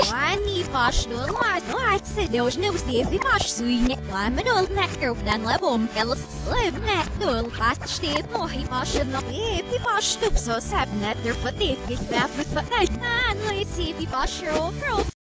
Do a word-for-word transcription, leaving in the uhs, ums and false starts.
Wani Bosch no light light said there was no Stevie Bosch suing it. I'm an old neck of Dan Lebom, Ellis Slim neck, no fast Steve Mohi Bosch and the baby Bosch so seven at their foot if it's that with the night. And let's see if Bosch your old girl.